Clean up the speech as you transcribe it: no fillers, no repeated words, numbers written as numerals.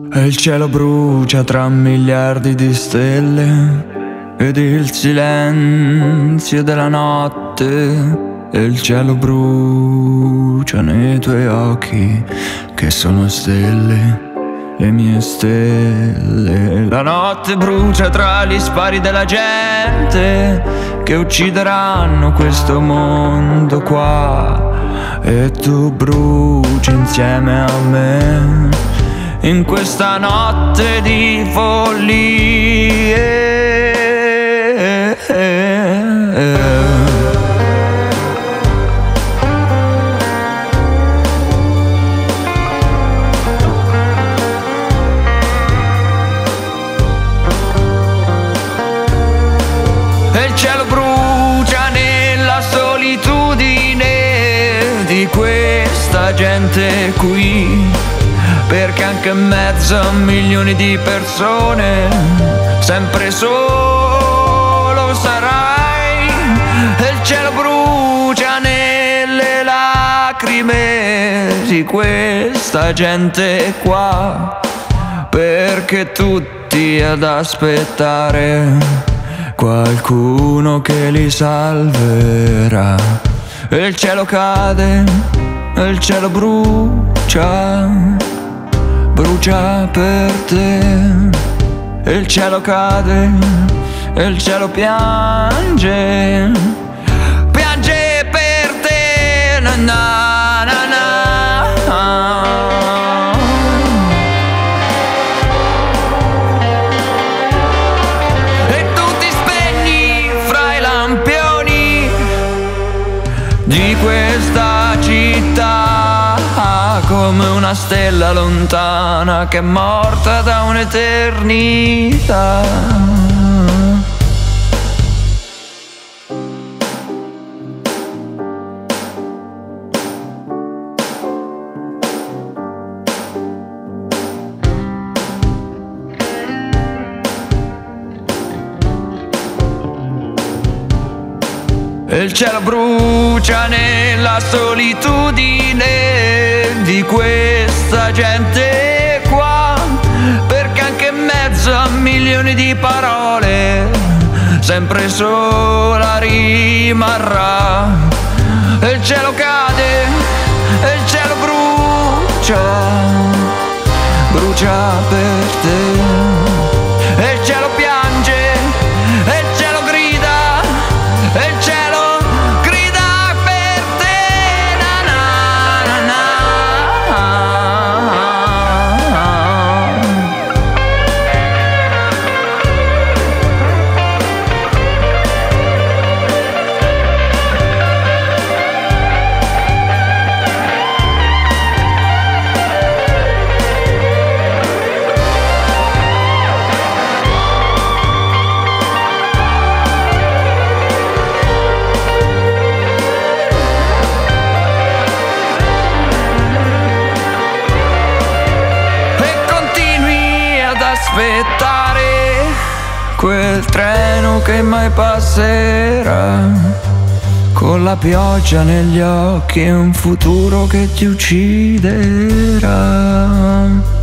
E il cielo brucia tra miliardi di stelle ed il silenzio della notte. E il cielo brucia nei tuoi occhi che sono stelle, le mie stelle. La notte brucia tra gli spari della gente che uccideranno questo mondo qua. E tu bruci insieme a me in questa notte di follie. E il cielo brucia nella solitudine di questa gente qui, perché anche in mezzo a milioni di persone sempre solo sarai. E il cielo brucia nelle lacrime di questa gente qua, perché tutti ad aspettare qualcuno che li salverà. E il cielo cade, e il cielo brucia, brucia per te. E il cielo cade, e il cielo piange, piange per te. Na na na na. E tu ti spegni fra i lampioni di questa città, come una stella lontana che è morta da un'eternità. E il cielo brucia nella solitudine di questa gente qua, perché anche in mezzo a milioni di parole sempre sola rimarrà. E il cielo cade, e il cielo brucia, brucia per te. E il cielo piange, e il cielo grida, e il cielo aspettare quel treno che mai passerà, con la pioggia negli occhi e un futuro che ti ucciderà.